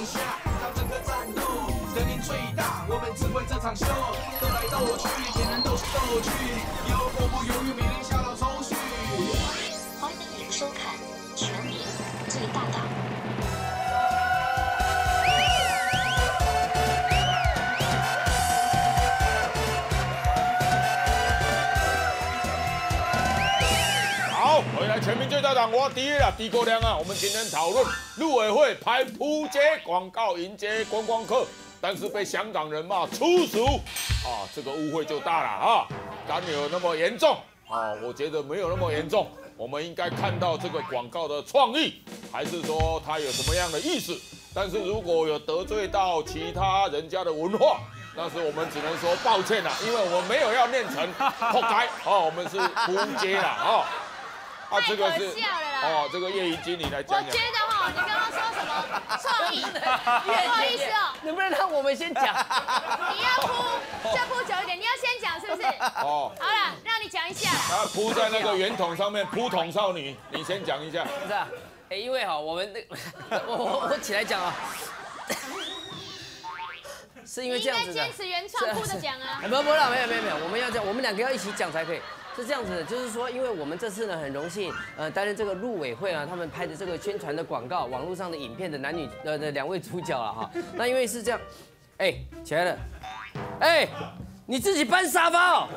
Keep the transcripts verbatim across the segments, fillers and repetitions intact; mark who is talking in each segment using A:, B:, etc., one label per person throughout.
A: 下，让整个战斗人民最大，我们指挥这场秀，斗来斗去，也能斗是斗去，有我不犹豫，每天下到抽序。
B: 欢迎您收看《全民最大党》。
C: 好，回来全民最大党，我第一啦，诸葛亮啊。我们今天讨论陆委会拍扑街广告迎接观光客，但是被香港人骂粗俗啊，这个误会就大了啊。敢有那么严重啊？我觉得没有那么严重。我们应该看到这个广告的创意，还是说它有什么样的意思？但是如果有得罪到其他人家的文化，但是我们只能说抱歉啦，因为我们没有要念成扑街哦，我们是扑街啦哦。啊，这个是哦，这个叶怡君你来讲讲。
D: 我觉得哈，你刚刚说什么创意？不好意思哦，
E: 能不能让我们先讲？
D: 你要铺就铺久一点，你要先讲是不是？哦。好了，让你讲一下。
C: 他铺在那个圆筒上面，扑筒少女，你先讲一下。
E: 不是啊，哎，因为哈，我们那我我我起来讲啊。是因为这样子的，
D: 你应该坚持原创铺的讲啊。
E: 不不了，没有没有没有，我们要这样，我们两个要一起讲才可以。是这样子的，就是说，因为我们这次呢很荣幸，呃，担任这个陆委会啊，他们拍的这个宣传的广告，网络上的影片的男女呃的两位主角了哈。那因为是这样，哎，起来了，哎，你自己搬沙发哦，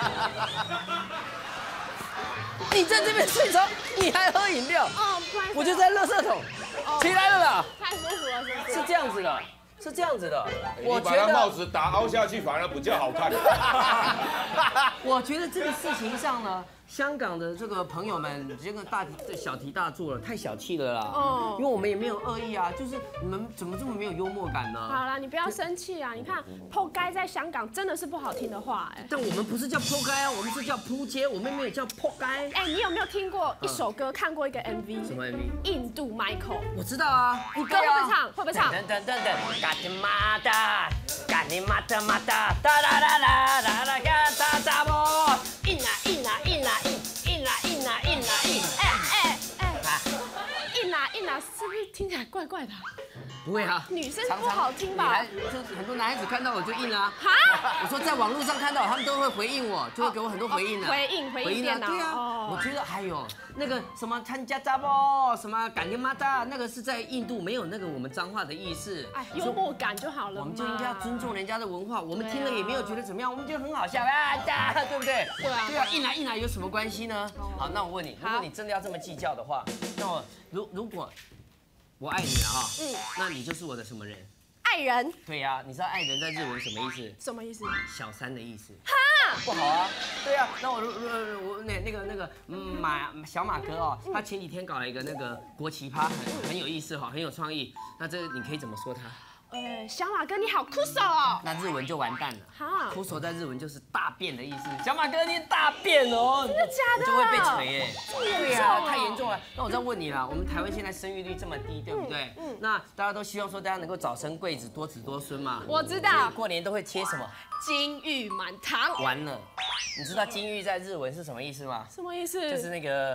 E: 你在这边睡着，你还喝饮料？哦，我就在垃圾桶，起来了啦。
D: 太舒服了，是不是？
E: 是这样子的。是这样子的，
C: 我把他帽子打凹下去，反而比较好看。
E: 我觉得这个事情上呢，香港的这个朋友们，这个大小题大做了，太小气了啦。哦，因为我们也没有恶意啊，就是你们怎么这么没有幽默感呢？
F: 好啦，你不要生气啊！你看“扑街”在香港真的是不好听的话哎。
E: 但我们不是叫扑街啊，我们是叫扑街，我们没有叫扑街。
F: 哎，你有没有听过一首歌，看过一个 M V？
E: 什么 M V？
F: 印度 Michael。我
E: 知道啊，
F: 你歌会不会唱？会不会唱？
E: 等等等等，干你妈的，干你妈的妈的，哒哒哒哒哒哒哒哒哒啵，印啊印啊印啊印。印啦印啦印啦印，
F: 哎哎哎，印啦印啦，是不是听起来怪怪的？
E: 不会啊，
F: 女生不好听吧？
E: 就很多男孩子看到我就印啦。哈？我说在网络上看到，他们都会回应我，就会给我很多回应啊。
F: 回应回应电脑。
E: 对啊，我觉得还有那个什么参加扎波，什么感恩妈哒，那个是在印度没有那个我们脏话的意思。
F: 哎，幽默感就好了。
E: 我们就应该要尊重人家的文化，我们听了也没有觉得怎么样，我们觉得很好笑啊，对不对？
F: 对啊。
E: 对啊，印来印来有什么关系呢？好，那我问你，如果你真的要这么计较的话，那我如如果我爱你了哈，嗯，那你就是我的什么人？
F: 爱人。
E: 对呀，你知道爱人在日文什么意思？
F: 什么意思？
E: 小三的意思。哈，不好啊。对啊，那我我我那那个那个马小马哥哦，他前几天搞了一个那个国旗趴，很很有意思哈，很有创意。那这个你可以怎么说他？
F: 呃，小马哥你好酷手哦。
E: 那日文就完蛋了。
F: 哈，
E: 酷手在日文就是大便的意思。小马哥你大便哦，
F: 真的假的？
E: 就会被锤哎。
F: 对
E: 呀，太严重了。那我再问你啦，我们台湾现在生育率这么低，对不对？嗯。那大家都希望说大家能够早生贵子，多子多孙嘛。
F: 我知道。
E: 过年都会贴什么？
F: 金玉满堂。
E: 完了，你知道金玉在日文是什么意思吗？
F: 什么意思？
E: 就是那个。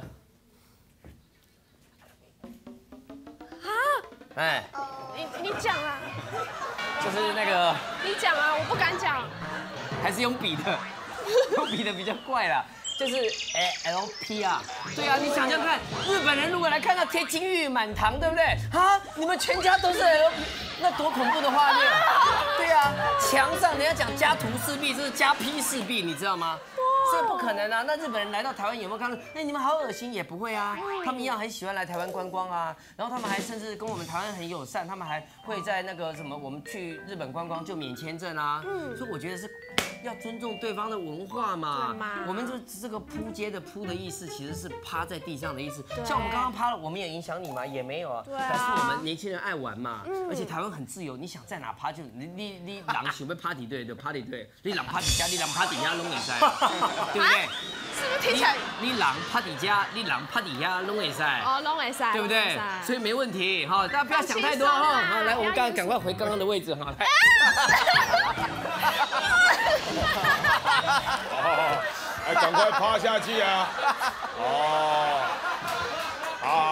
F: 啊？
E: 哎。
F: 你你讲啊。
E: 就是那个。
F: 你讲啊，我不敢讲。
E: 还是用笔的，用笔的比较怪啦。就是 L P 啊，对啊，你想想看，日本人如果来看到贴金玉满堂，对不对？啊，你们全家都是 L P， 那多恐怖的画面！对啊，墙上人家讲家徒四壁，这是家批四壁，你知道吗？所以不可能啊！那日本人来到台湾有没有看到？哎，你们好恶心，也不会啊。他们一样很喜欢来台湾观光啊。然后他们还甚至跟我们台湾很友善，他们还会在那个什么，我们去日本观光就免签证啊。嗯，所以我觉得是要尊重对方的文化嘛。我们就这个扑街的扑的意思，其实是趴在地上的意思。像我们刚刚趴了，我们有影响你吗？也没有啊。对啊。表示我们年轻人爱玩嘛。嗯。而且台湾很自由，你想在哪趴就你你你狼想要 party 队就 party 队，你狼 party 家，你狼 party 家拢会使。对不对？
F: 是不是听起来？
E: 你人趴底家，你人趴底下拢会使。
F: 哦，拢会使。
E: 对不对？所以没问题哈，大家不要想太多哈。好，来，我们刚刚赶快回刚刚的位置哈。
C: 哦，来，赶快趴下去啊！哦，好好好。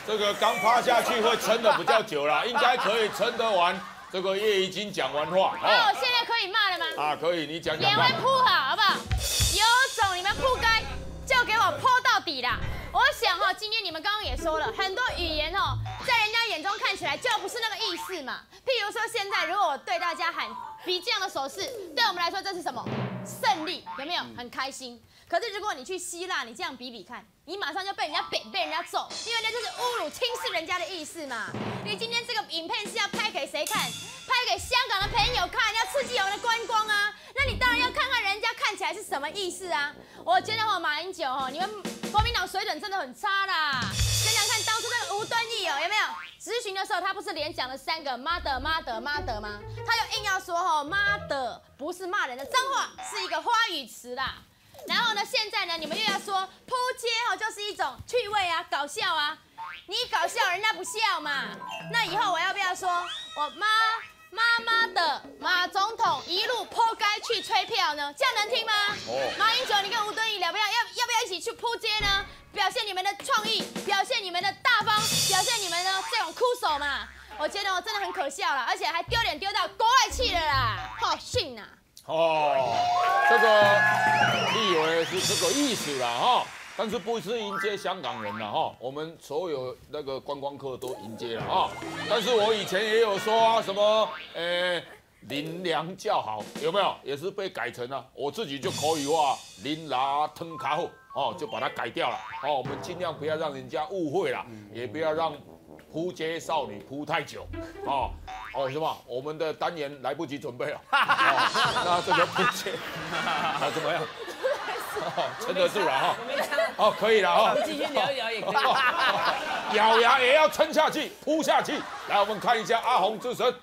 C: 这个刚趴下去会撑得比较久啦，应该可以撑得完。这个叶已经讲完话。
D: 哦，现在可以骂了吗？
C: 啊，可以，你讲讲。
D: 脸会铺好，好不好？有种你们铺该就给我泼到底啦！我想哈，今天你们刚刚也说了很多语言哦，在人家眼中看起来就不是那个意思嘛。譬如说现在如果我对大家喊比这样的手势，对我们来说这是什么？胜利，有没有？很开心。可是如果你去希腊，你这样比比看，你马上就被人家扁，被人家揍，因为那就是侮辱、轻视人家的意思嘛。你今天这个影片是要拍给谁看？拍给香港的朋友看，要刺激我们的观光啊。那你当然要看看人家看起来是什么意思啊。我觉得哈，马英九哈，你们国民党水准真的很差啦。想想看，当初那个吴敦义哦，有没有？咨询的时候，他不是连讲了三个妈的妈的妈的吗？他就硬要说哈，妈的不是骂人的脏话，是一个花语词啦。然后呢，现在呢，你们又要说扑街哦，就是一种趣味啊，搞笑啊。你搞笑，人家不笑嘛。那以后我要不要说我妈妈妈的马总统一路扑街去吹票呢？这样能听吗？哦。马英九，你跟吴敦义要不要要要不要一起去扑街呢？表现你们的创意，表现你们的大方，表现你们的这种哭手嘛。我觉得我真的很可笑了，而且还丢脸丢到国外去了啦，好逊啊！
C: 哦，这个你以为是这个意思啦哈，但是不是迎接香港人啦哈，我们所有那个观光客都迎接了哈。但是我以前也有说啊，什么呃林良较好，有没有？也是被改成了，我自己就口语化林拉腾卡后哦，就把它改掉了哦。我们尽量不要让人家误会啦，也不要让扑街少女扑太久哦。哦，什么？我们的单元来不及准备了。哦，那这个扑街，啊怎么样？哦，撑得住了哈。哦，可以了哈。
E: 继续聊一聊也可以。
C: 咬牙也要撑下去，扑下去。来，我们看一下阿红之神。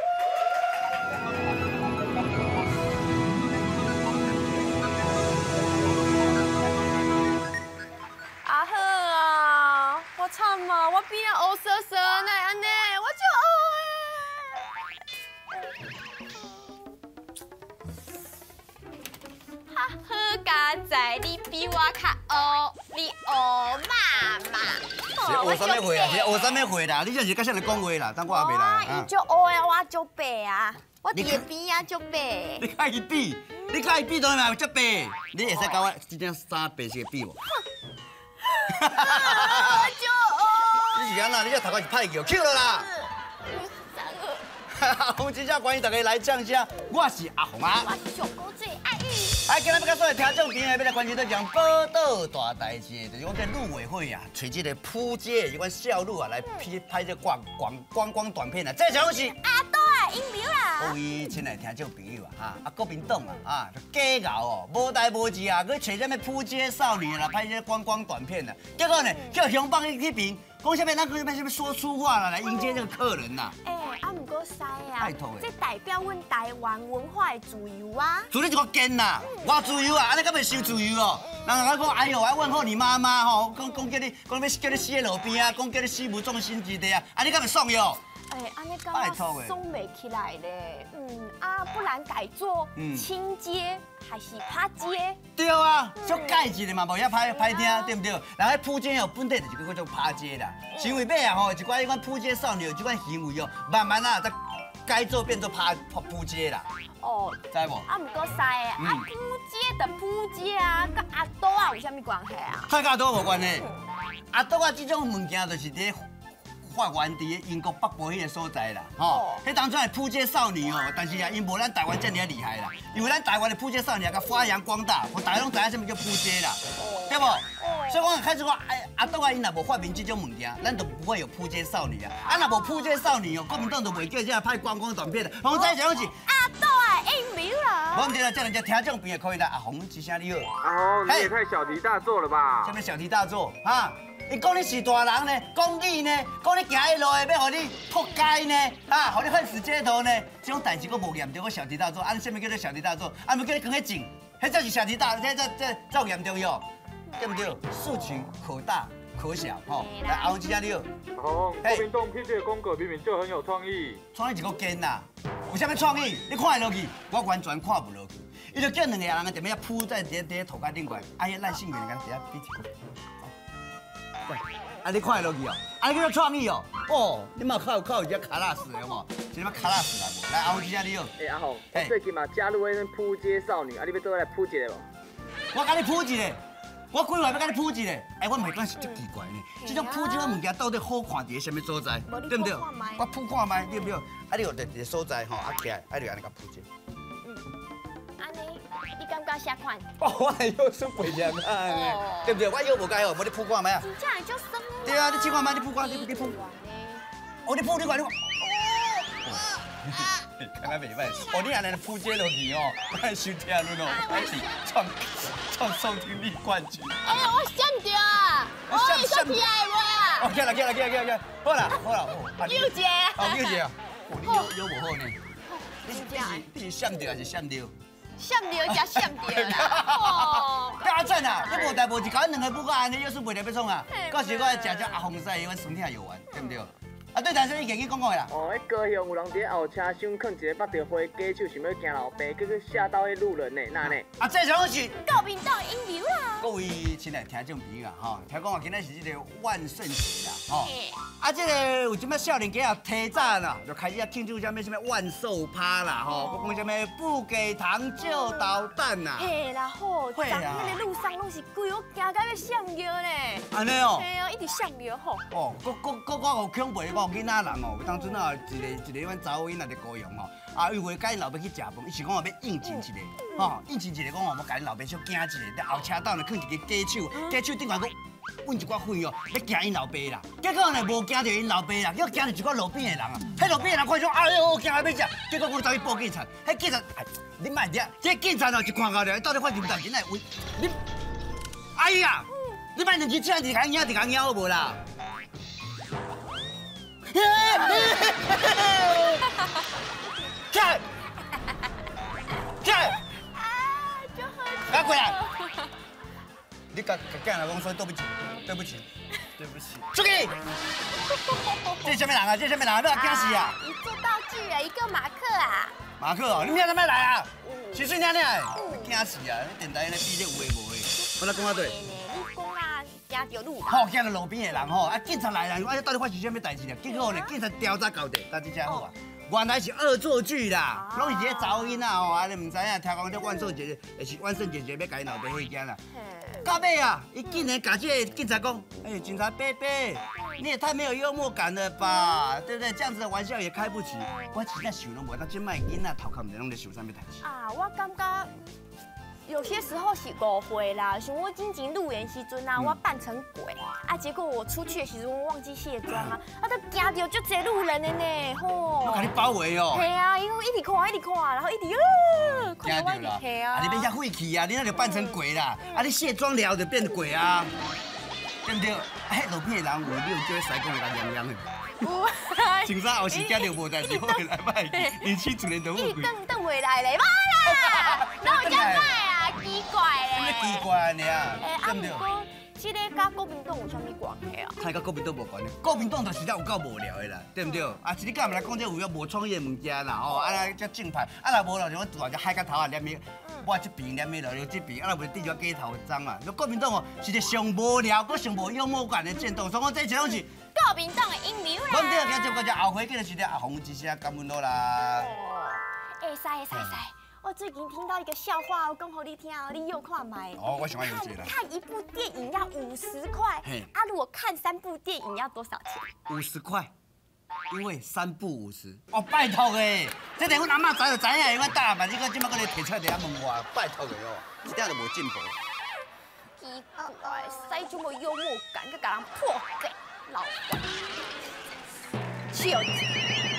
F: 阿好啊，我惨啊，我变啊黑色色呢，安尼，我就黑。哈好佳哉，你比我较黑，你黑妈妈。
G: 是学啥物话啊？是学啥物话啦？你这是甲啥人讲话啦？等我也袂来啊。
F: 伊足黑啊，我足白啊，我伫个边啊足白。
G: 你甲伊比，你甲伊比当然嘛足白。你会使甲我这件衫白色比无？
F: 我足黑。
G: 你是安那？你这头壳是歹叫，去了啦！阿红真正欢迎大家来酱虾，我是阿红啊。
F: 我是上古最爱你。
G: 哎，今日要甲所有听众朋友要来关心到一项报道大代志，就是讲这陆委会啊，找这个扑街的这款少女啊来拍拍这广广观光短片啊，这种是
F: 阿多啊，英苗啦。
G: 各位亲爱听众朋友啊，哈啊国民党啊啊假搞哦，无代无志啊，去找什么扑街少女来拍这观光短片啊，结果呢叫乡帮去批评，讲什么咱什么什么说粗话啦来迎接这个客人呐。
F: 哎，啊唔过使啊，
G: 拜托
F: 这代表阮台湾文化的自由啊。
G: 自你一个贱呐，我自由啊，安尼敢袂受自由哦？人人讲哎呦，我问候你妈妈吼，讲讲叫你讲要叫你死在路边啊，讲叫你死无葬身之地啊，安尼敢袂爽哟？
F: 哎，安尼敢我松袂起来咧。嗯啊，不然改做清街还是趴街？
G: 对啊，足介意的嘛，无遐歹歹听，对不对？人迄扑街哦，本底就是叫做趴街啦。是为尾啊吼，一寡迄款扑街少女，这款行为哦，慢慢啊，再改做变做趴扑街啦。哦，知无？
F: 啊，唔过使诶，啊扑街的扑街啊，甲阿多啊有啥物关系啊？
G: 甲阿多无关系，阿多啊，这种物件就是伫发源地英国北部迄个所在啦，吼，迄当初系扑街少女哦，但是啊，因无咱台湾遮尔厉害啦，因为咱台湾的扑街少女啊，甲发扬光大，互大家拢知影什么叫扑街啦，对不？所以我开始讲，哎，阿东啊，因若无发明这种物件，咱就不会有扑街少女啊。啊，若无扑街少女哦，国民党就袂叫这拍观光短片的。红仔讲是
F: 阿东啊，英明啦。
G: 我唔对啦，叫人家听众朋友可以啦。阿红一声你好。
H: 阿红，你也太小题大做了吧？
G: 什么小题大做啊？伊讲你是大人呢，讲你呢，讲你行迄路的要互你扑街呢，啊，互你恨死街头呢，这种代志佫无严重，我小题大做。按什么叫做小题大做？啊，唔叫你讲迄种，迄才是小题大，这这这这有严重哟，对不对？事情可大可小，吼。来，阿红一声你好。
H: 阿红，国民党批这个公告明明就很有创意。
G: 创意一个奸呐，有啥物创意？你看落去，我完全看不落去。伊就叫两个人啊，踮遐铺在伫伫头壳顶悬，啊，迄赖性源甲伫遐比一个。喂， 啊，你看落去哦，啊，你叫创意哦，哦，你嘛靠靠一只卡拉斯的无？一只卡拉斯来无？来，阿红姐你好。
I: 哎，阿红，我最近嘛加入迄种扑街少女，啊，你要做来扑一个无？
G: 我甲你扑一个，我规划要甲你扑一个。哎，我袂讲是足奇怪呢，这种扑这种物件到底好看伫什么所在，对不对？我扑看卖，对不对？啊，你有伫一个所在吼，啊起来，啊就安尼甲扑一个。
F: 嗯，安尼，你感觉啥款？
G: 哦，我还有算袂凉啊，对不对？我又无解哦，无你扑看卖啊。
F: 真正会足酸。
G: 对啊，你试看卖，你扑看，你你扑。哦，你扑，你看，你看。看看袂歹，哦，你安尼扑街落去哦，咱收听论哦，咱是创创收听率冠军。
D: 哎呀，我闪着啊！我会闪起来袂啊？
G: 哦，起来，起来，起来，起来，起来，好啦，好啦，好。
D: 有姐。
G: 哦，有姐啊。哦，你腰腰无好呢。你是你是你是闪着还是闪着？
D: 闪着才闪着啦。哦。
G: 阿正啊，你无代无志，搞两个不过安尼，又是袂得要创啊。到时我来食只阿红西，阮身体有完，对不对？啊，对，但是你家己讲讲啦。
I: 哦，迄高雄有人伫后车厢放一个捌着花假手，想要行老爸，结果吓到迄路人呢，那呢？
G: 啊，这种是
F: 国民党引流啦。
G: 各位亲爱听众朋友啊，吼，听讲话今仔是这个万圣节啦，吼。啊，这个有即摆少年家啊，提早啦，就开始啊庆祝什么什么万寿趴啦，吼，讲什么不给糖就捣蛋呐。
F: 嘿啦吼，昨天的路上拢是规个行到要上药呢。
G: 安尼哦。
F: 嘿啊，一直上药吼。
G: 哦，搁搁搁我有恐怖的讲囡仔人哦，当初啊一个一个阮查某囡仔伫高雄吼，啊伊为甲因老爸去食饭，伊是讲话要应酬一个，吼应酬一个讲话要甲因老爸小惊一个，在后车道呢放一个假手，假手顶下佫揾一寡血哦，要惊因老爸啦。结果呢无惊到因老爸啦，结果惊到一寡路边的人啊。迄路边的人看说，哎呦，惊啊要食，结果我走去报警察，迄警察，哎，你慢点，这警察哦一看到了，到底发生啥事？来问你，哎呀，你慢点去请一个影，一个影好无啦？看，看，
F: 啊，就喝。
G: 赶快来！你甲甲囝来讲说对不起，对不起，对不起，出去！这是什么人啊？这是什么人？要来惊死啊！
F: 一做道具啊，一个马克啊。
G: 马克哦，你明仔怎么来啊？水水娘娘的，惊死啊！你电台咧比这有诶无诶？我来讲啊对。
F: 你讲啊，惊到路。
G: 好，惊到路边的人吼，啊，警察来啦，啊，到底发生什么代志了？结果呢，警察调查到底，但是真好啊。原来是恶作剧啦，拢是一个查某囡仔吼，安尼唔知影，听讲这万圣节，也是万圣节节要甲因老爸迄件啦。到尾啊，伊竟然甲这个警察讲，哎，警察伯伯，你也太没有幽默感了吧，对不对？这样子的玩笑也开不起。我真正想拢无，当即摆囡仔头壳唔知拢在想啥物代志。
F: 啊，我感觉。有些时候是误会啦，像我之前入园时阵啊，我扮成鬼啊，结果我出去的时阵我忘记卸妆啊，啊，都惊到就这路人的呢，吼。
G: 我甲你包围哦。
F: 系啊，因为一直看，一直看，然后一直啊，
G: 看到我一直系啊。啊，你变遐晦气啊，你那就扮成鬼啦，啊，你卸妆了就变鬼啊，对不对？哎，路边的人有你有叫西讲甲凉凉的。有。穿衫后时惊到无代志，我来歹去，年轻自然就好
F: 去。一等等回来咧，妈啦，哪有这歹啊？奇怪咧，
G: 什么奇怪呢？
F: 对不对？这个跟国民党有啥物关系啊？
G: 看跟国民党无关系，国民党就是了有够无聊的啦，对不对？啊，是你干嘛来讲这有要无创意的物件啦？哦，啊那这正派，啊若无咯，像我大只海角头啊，连咪，我这边连咪落去这边，啊若袂对住鸡头脏啊。国民党哦是一个上无聊、佮上无幽默感的政党，所以我这一拢是
F: 国民党的阴谋啦。
G: 我们这个节目叫后悔，就是咧阿红之声感恩咯啦。
F: 哦，会使会使会使。我最近听到一个笑话，我讲给你听哦，你又看麦。
G: 哦，我喜欢有这啦。
F: 看一部电影要五十块，啊，如果看三部电影要多少钱？
G: 五十块，因为三部五十。哦，拜托诶，这连阮阿嬷早就知影，因为大嘛，你个即摆搁咧提出来伫遐问我，拜托诶哦，一点都无进步。
F: 奇怪，使这么幽默感，佮甲人破格老怪，笑。